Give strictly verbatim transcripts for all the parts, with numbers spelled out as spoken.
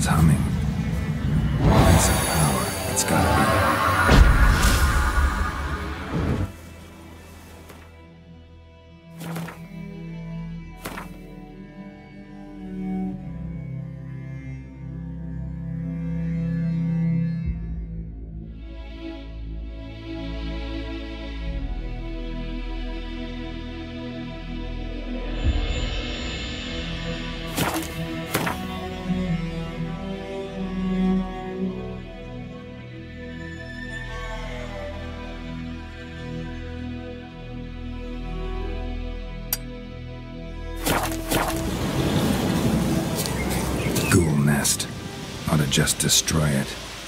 engine's humming. Massive power. It's gotta be. Ghoul nest. Ought to just destroy it.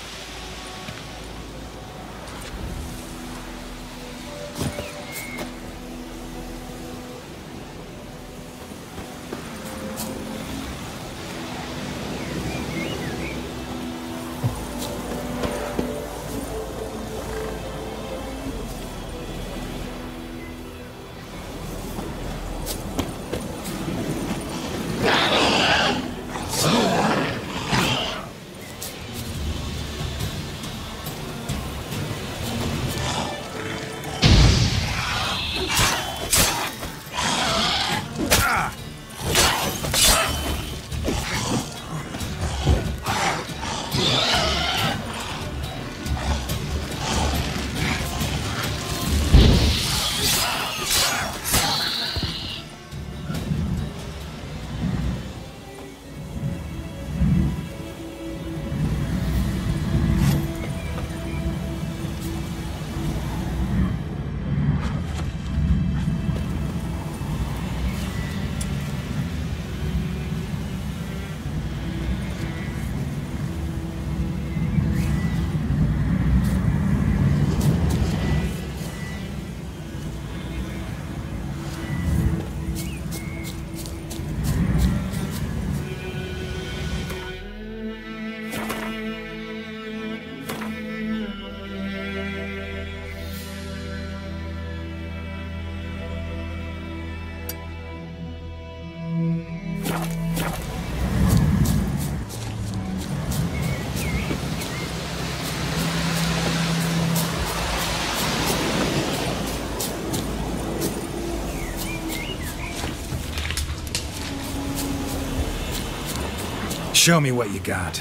Show me what you got.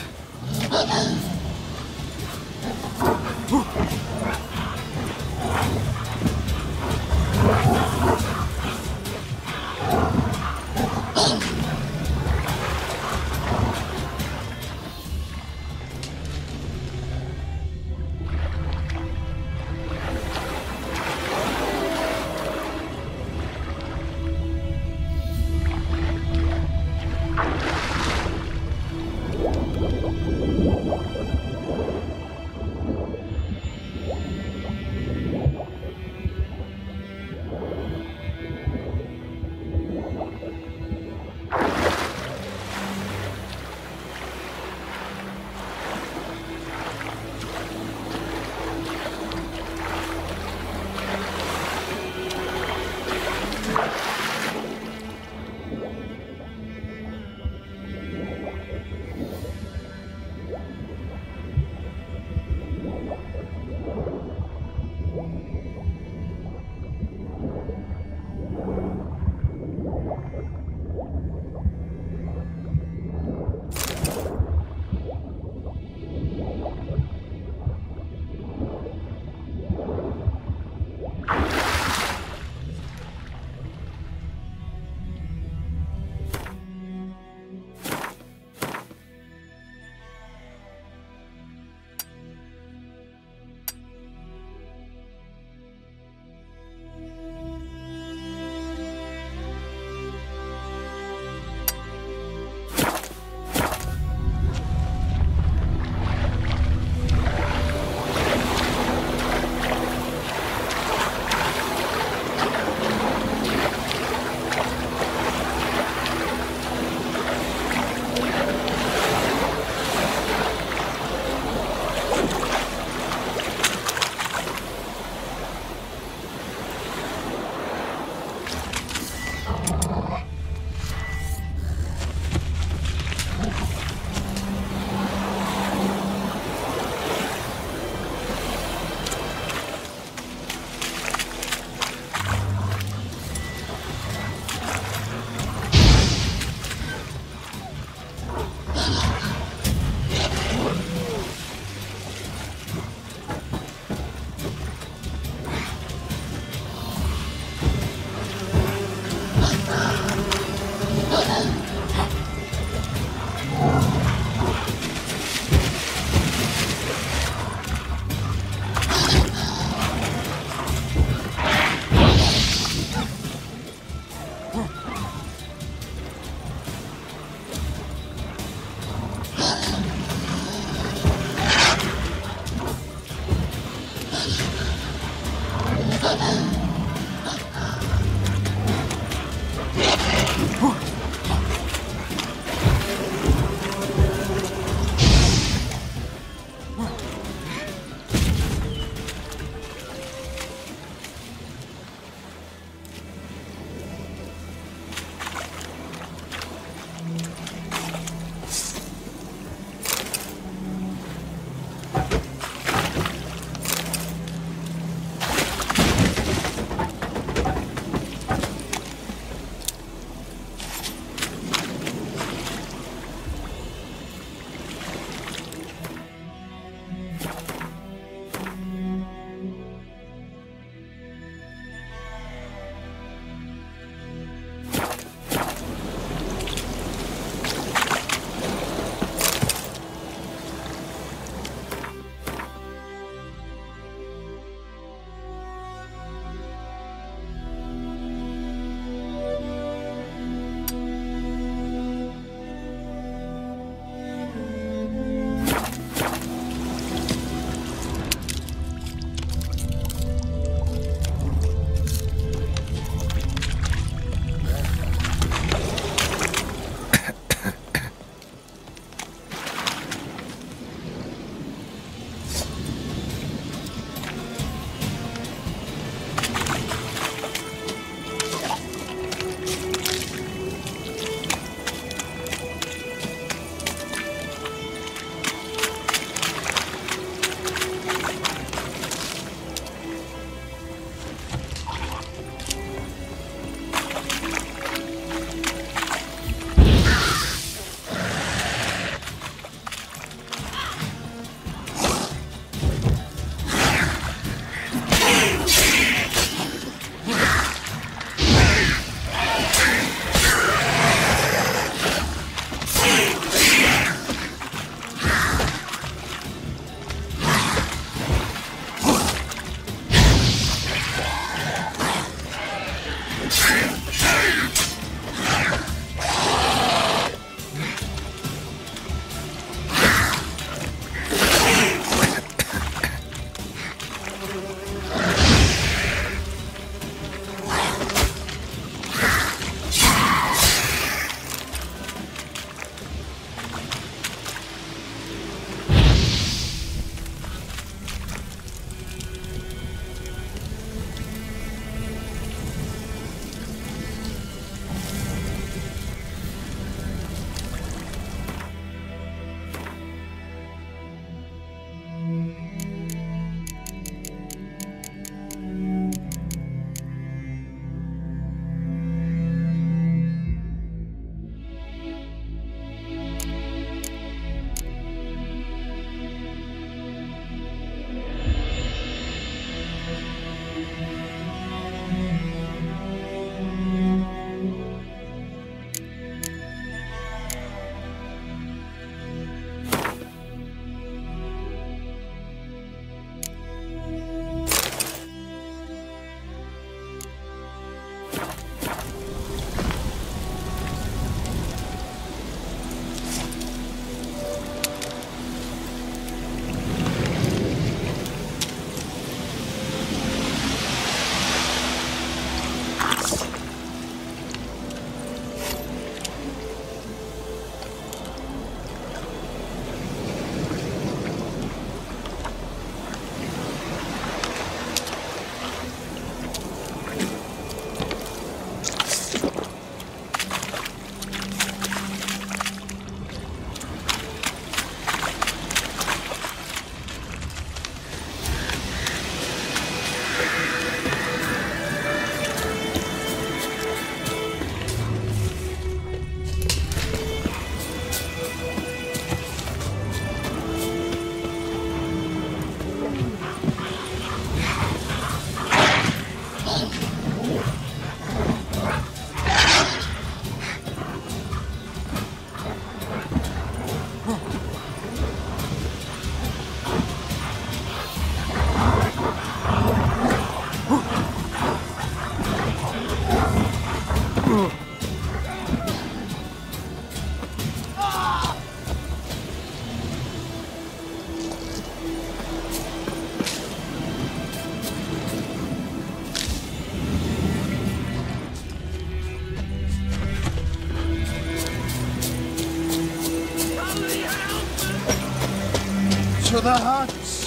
to the huts!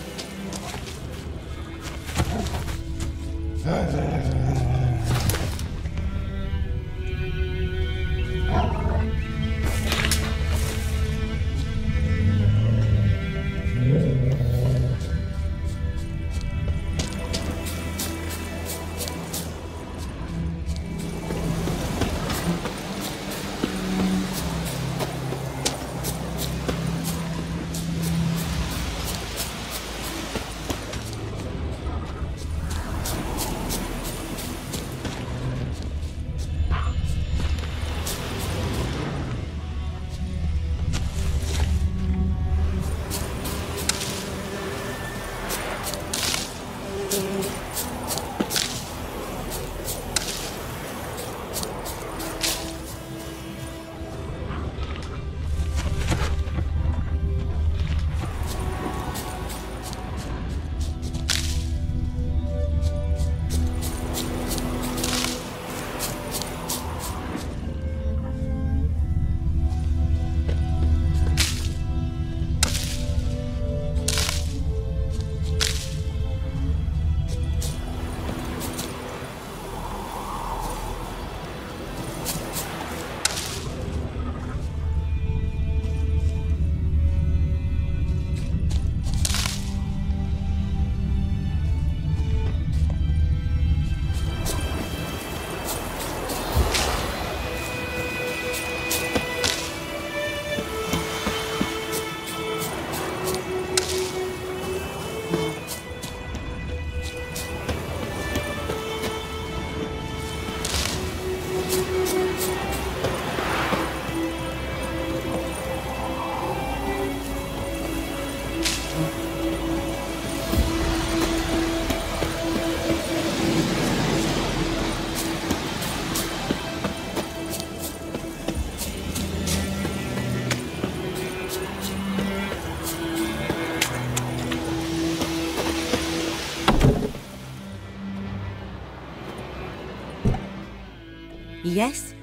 Yes?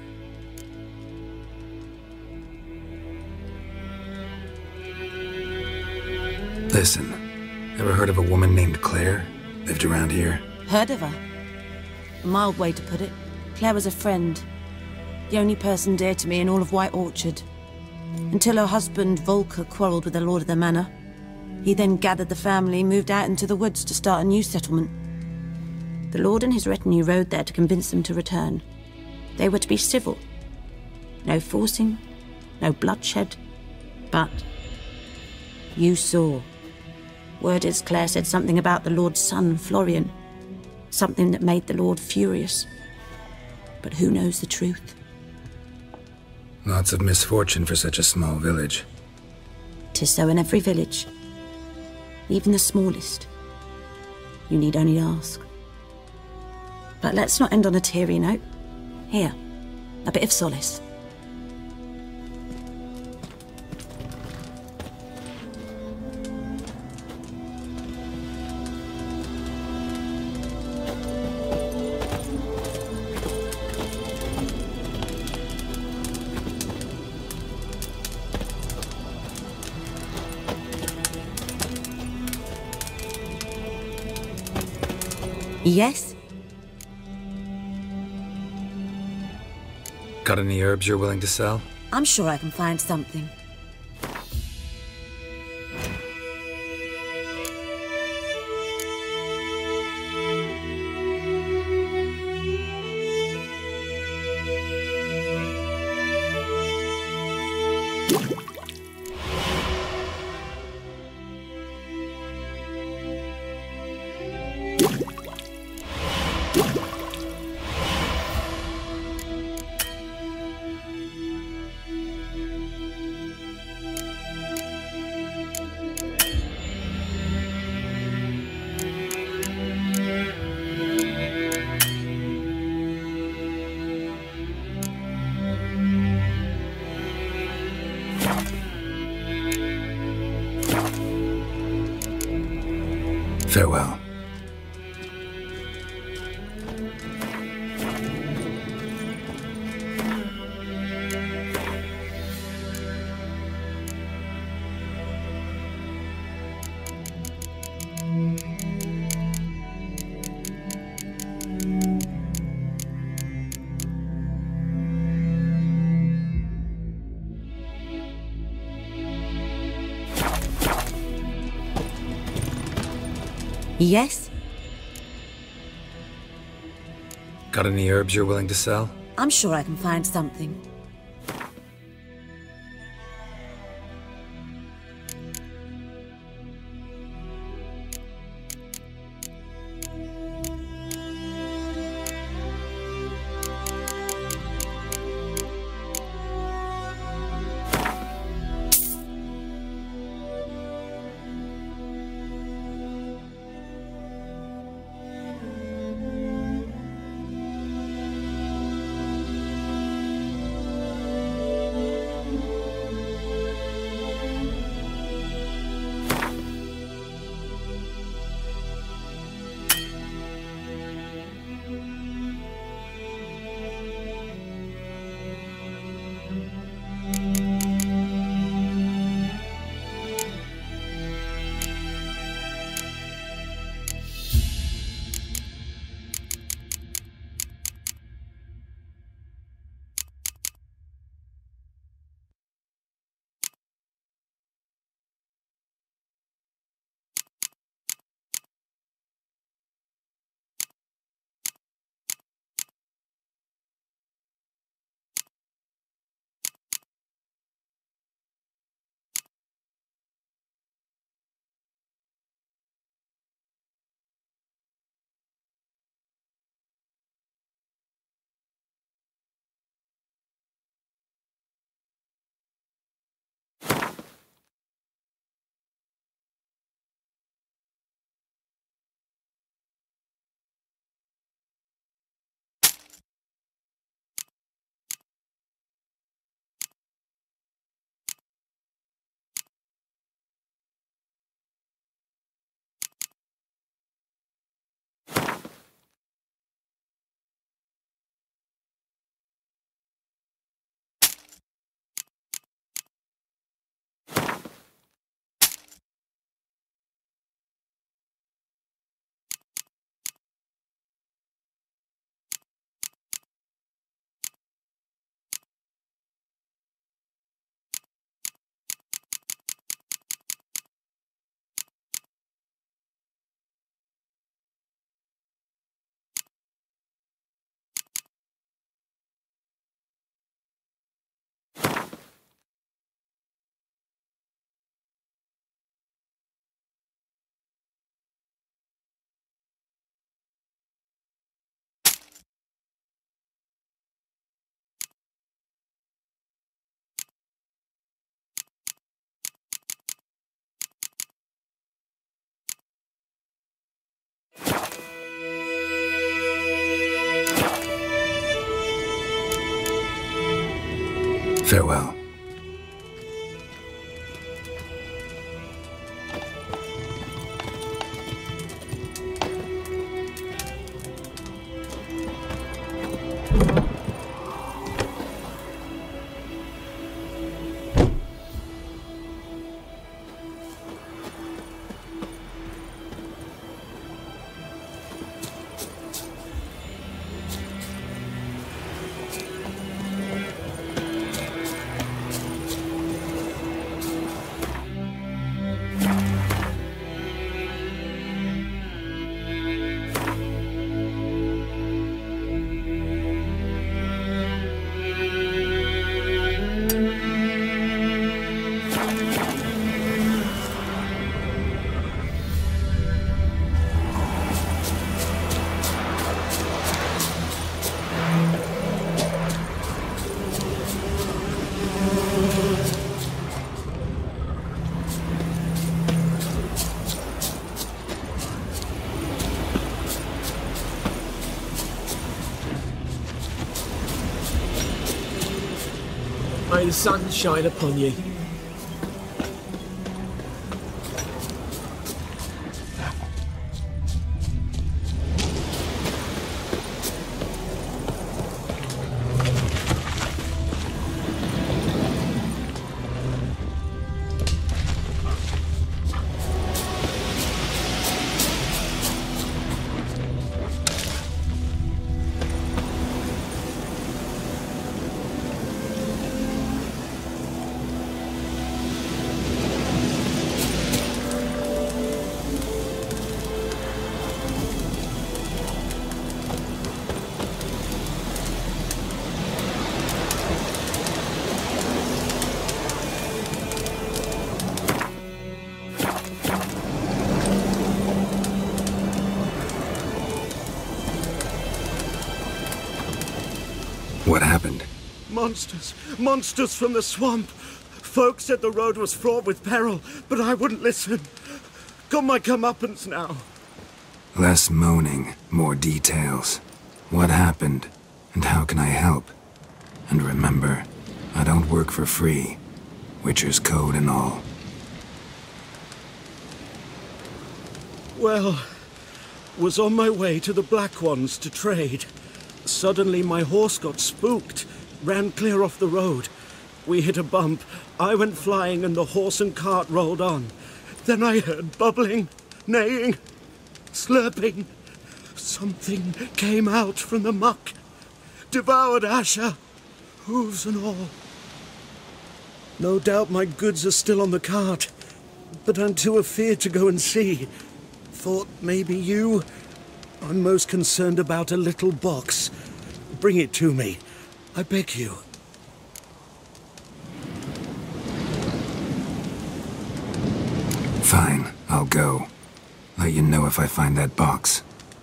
Listen, ever heard of a woman named Claire? Lived around here? Heard of her? A mild way to put it. Claire was a friend. The only person dear to me in all of White Orchard. Until her husband, Volker, quarreled with the lord of the manor. He then gathered the family, moved out into the woods to start a new settlement. The lord and his retinue rode there to convince them to return. They were to be civil. No forcing, no bloodshed. But you saw. Word is Claire said something about the lord's son, Florian. Something that made the lord furious. But who knows the truth? Lots of misfortune for such a small village. 'Tis so in every village. Even the smallest. You need only ask. But let's not end on a teary note. Here, a bit of solace. Yes? Got any herbs you're willing to sell? I'm sure I can find something. Farewell. Yes? Got any herbs you're willing to sell? I'm sure I can find something. Farewell. May the sun shine upon you. monsters. Monsters from the swamp. Folk said the road was fraught with peril, but I wouldn't listen. Got my comeuppance now. Less moaning, more details. What happened, and how can I help? And remember, I don't work for free. Witcher's code and all. Well, was on my way to the Black Ones to trade. Suddenly my horse got spooked, ran clear off the road. We hit a bump, I went flying and the horse and cart rolled on. Then I heard bubbling, neighing, slurping. Something came out from the muck, devoured Asher, hooves and all. No doubt my goods are still on the cart, but I'm too afeard to go and see. Thought maybe you... I'm most concerned about a little box. Bring it to me, I beg you. Fine, I'll go. Let you know if I find that box.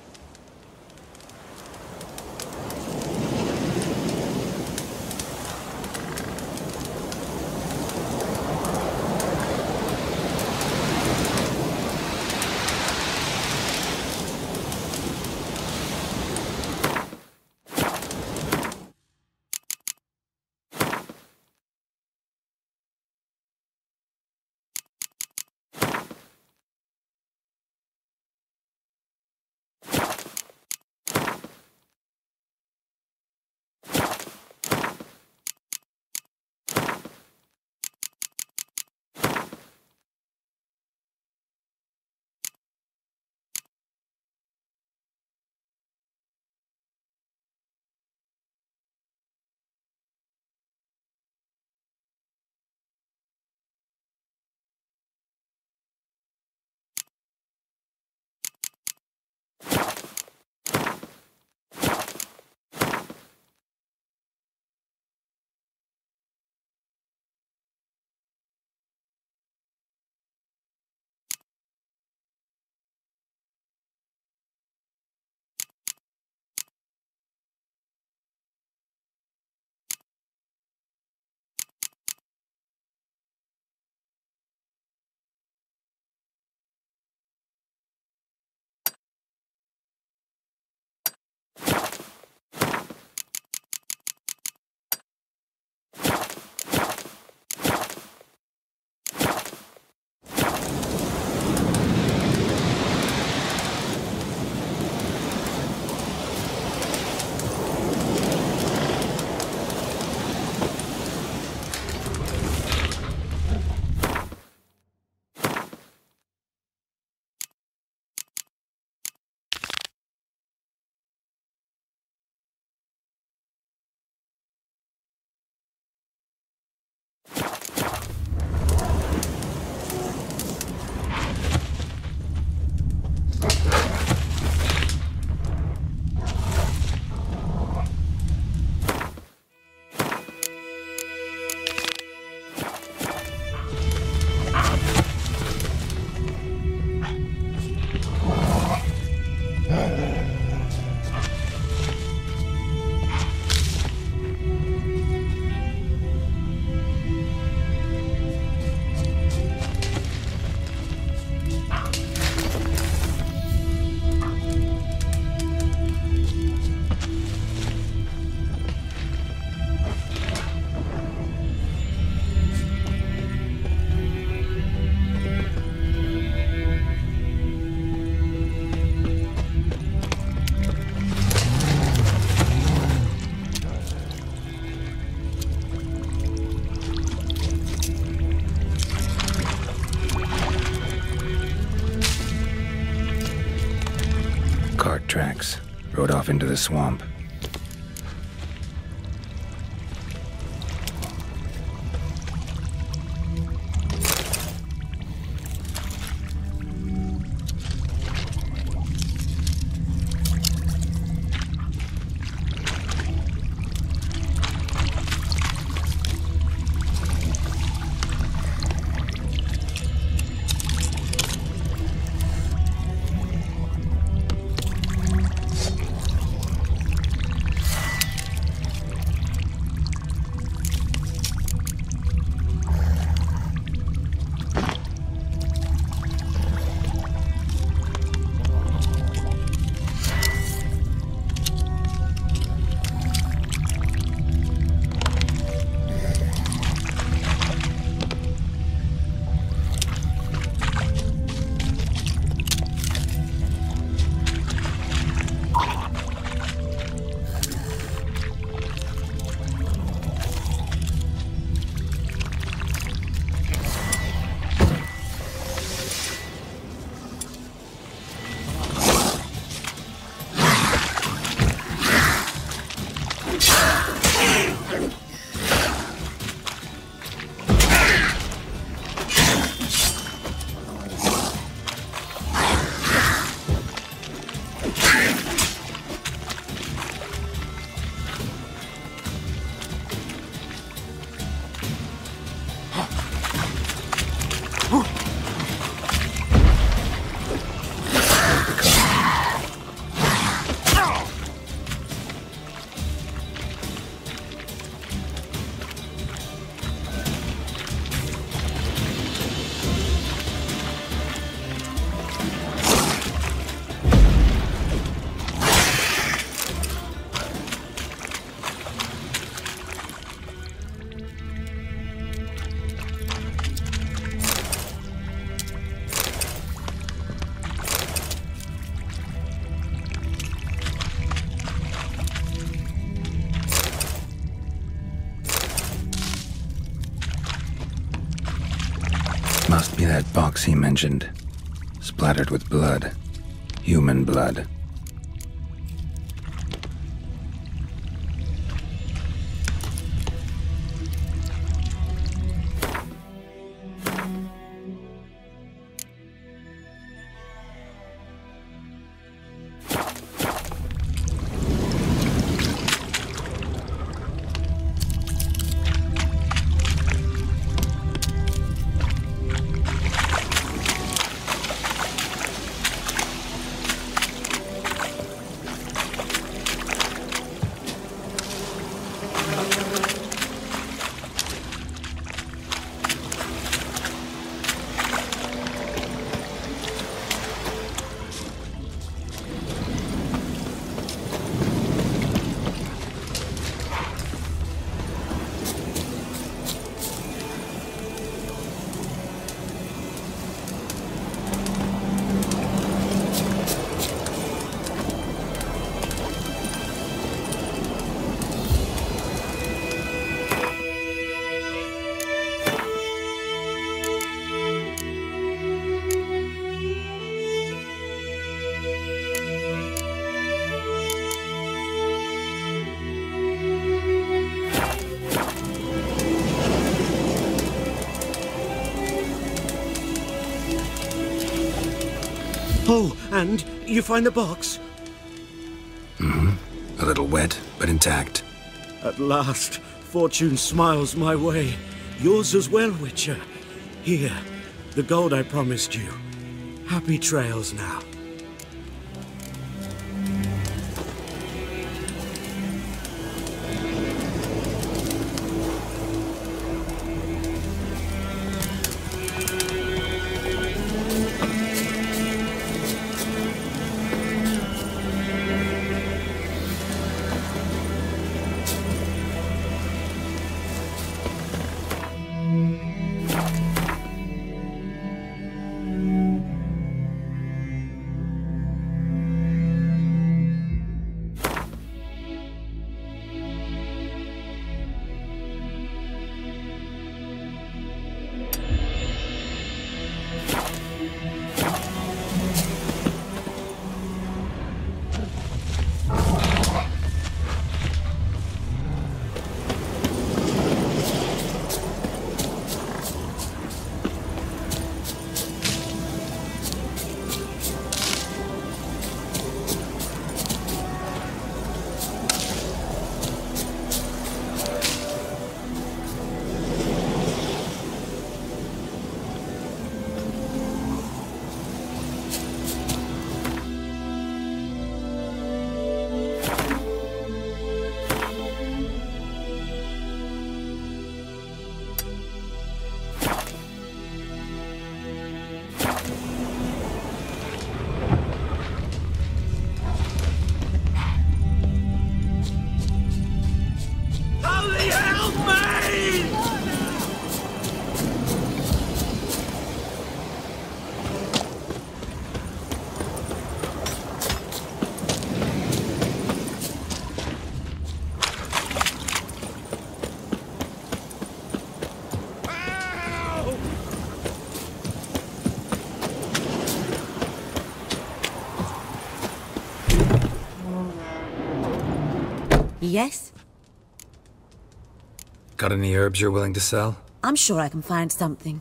Cart tracks. Rode off into the swamp. that box he mentioned? Splattered with blood. Human blood. Oh, and you find the box? Mm-hmm. A little wet, but intact. At last, fortune smiles my way. Yours as well, Witcher. Here, the gold I promised you. Happy trails now. Yes? Got any herbs you're willing to sell? I'm sure I can find something.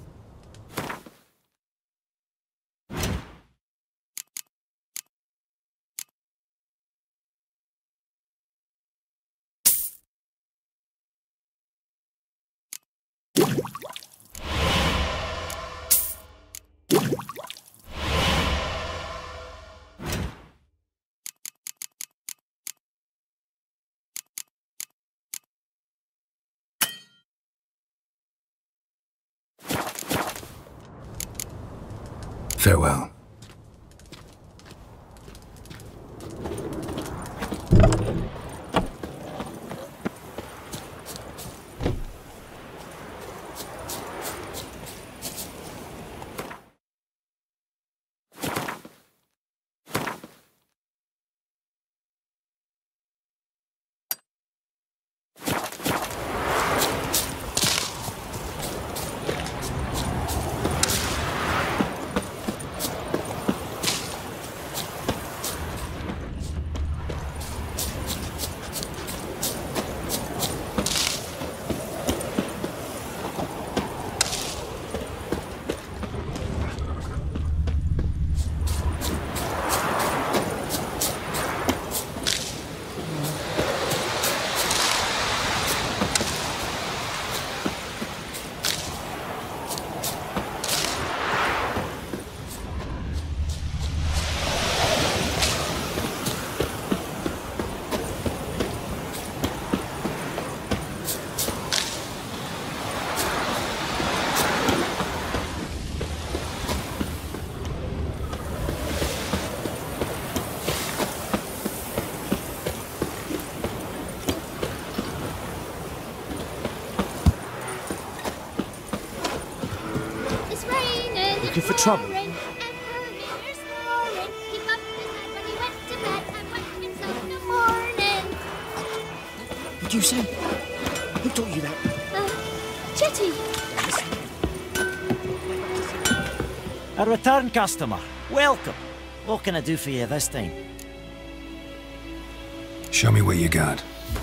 Farewell. looking for trouble? What'd you say? Who taught you that? Uh, Chetty. A return customer. Welcome. What can I do for you this time? Show me what you got.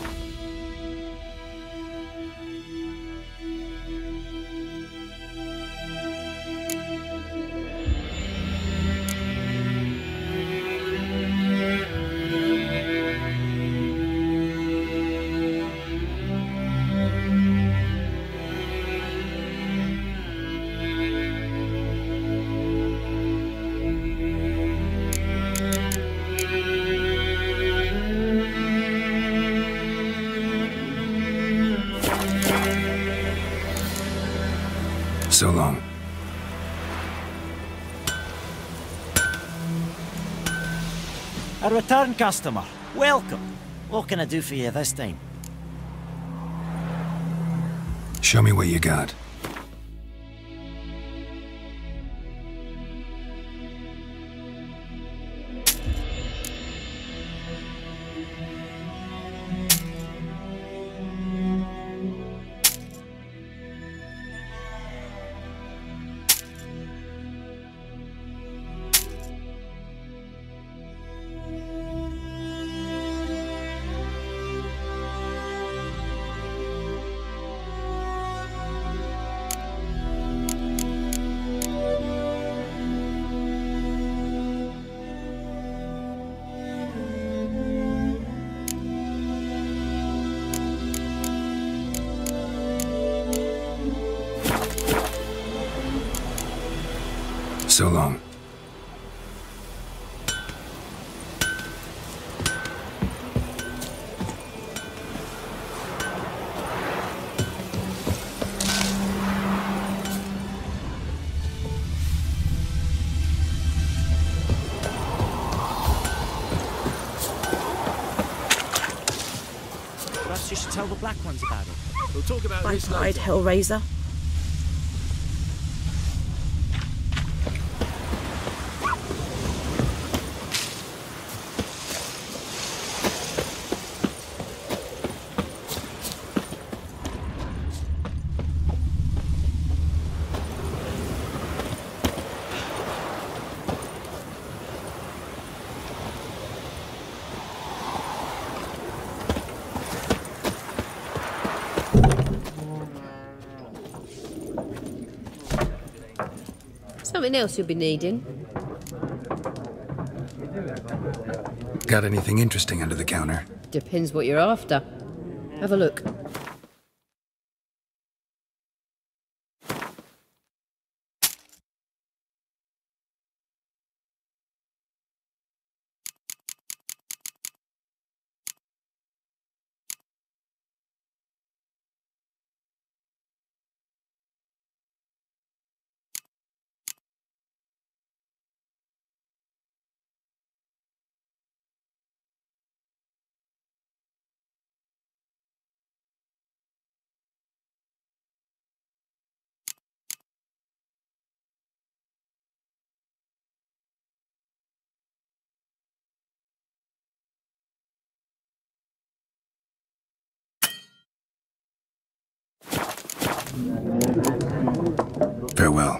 So long. A return customer. Welcome. What can I do for you this time? Show me what you got. So long. Perhaps you should tell the Black Ones about it. We'll talk about I this cried, later. Hellraiser. Something else you'll be needing? Got anything interesting under the counter? Depends what you're after. Have a look. Farewell.